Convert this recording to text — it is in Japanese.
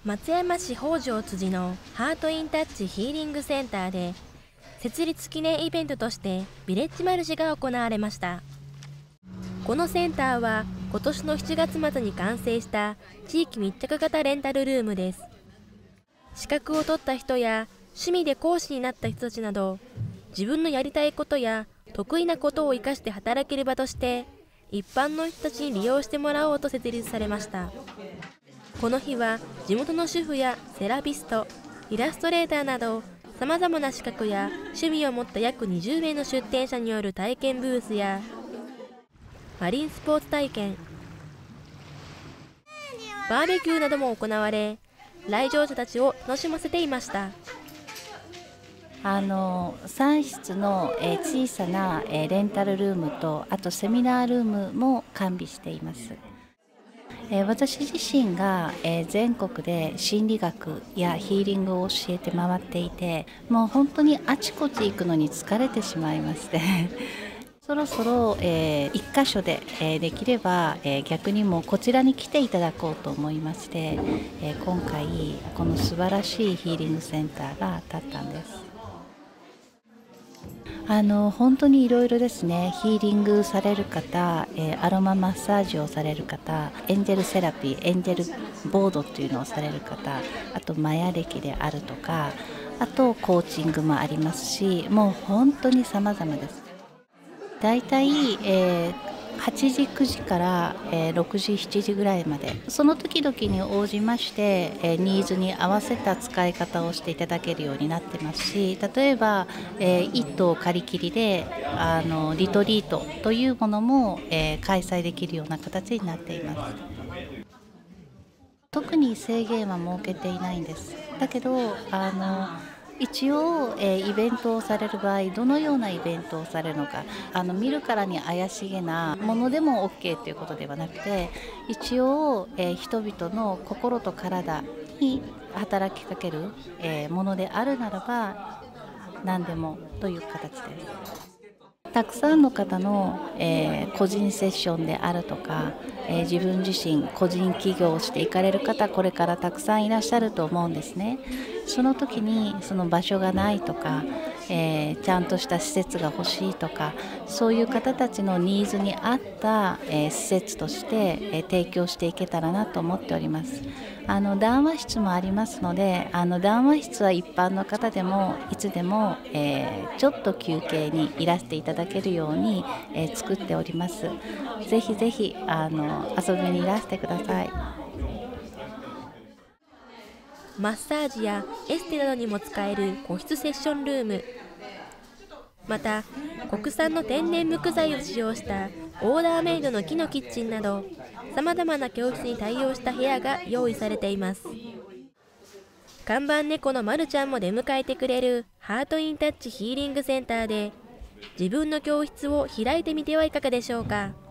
松山市北条辻のハートインタッチヒーリングセンターで設立記念イベントとしてビレッジマルシェが行われました。このセンターは今年の7月末に完成した地域密着型レンタルルームです。資格を取った人や趣味で講師になった人たちなど、自分のやりたいことや得意なことを生かして働ける場として一般の人たちに利用してもらおうと設立されました。この日は地元の主婦やセラピスト、イラストレーターなどさまざまな資格や趣味を持った約20名の出展者による体験ブースやマリンスポーツ体験、バーベキューなども行われ、来場者たちを楽しませていました。 3室の小さなレンタルルームと、あとセミナールームも完備しています。私自身が全国で心理学やヒーリングを教えて回っていて、もう本当にあちこち行くのに疲れてしまいましてそろそろ1箇所でできれば逆にもこちらに来ていただこうと思いまして、今回この素晴らしいヒーリングセンターが建ったんです。本当にいろいろですね。ヒーリングされる方、アロママッサージをされる方、エンジェルセラピー、エンジェルボードっていうのをされる方、あとマヤ歴であるとか、あとコーチングもありますし、もう本当に様々です。だいたい8時9時から6時7時ぐらいまで、その時々に応じましてニーズに合わせた使い方をしていただけるようになってますし、例えば1棟借り切りでリトリートというものも開催できるような形になっています。特に制限は設けていないんです。だけど一応、イベントをされる場合、どのようなイベントをされるのか、見るからに怪しげなものでも OK ということではなくて、一応、人々の心と体に働きかける、ものであるならば何でもという形です。たくさんの方の、個人セッションであるとか、自分自身個人起業をしていかれる方、これからたくさんいらっしゃると思うんですね。その時にその場所がないとか、ちゃんとした施設が欲しいとか、そういう方たちのニーズに合った、施設として、提供していけたらなと思っております。談話室もありますので、談話室は一般の方でもいつでも、ちょっと休憩にいらしていただけるように、作っております。ぜひぜひ遊びにいらしてください。 マッサージやエステなどにも使える個室セッションルーム、また国産の天然木材を使用したオーダーメイドの木のキッチンなど、さまざまな教室に対応した部屋が用意されています。看板猫のまるちゃんも出迎えてくれるハートインタッチヒーリングセンターで、自分の教室を開いてみてはいかがでしょうか。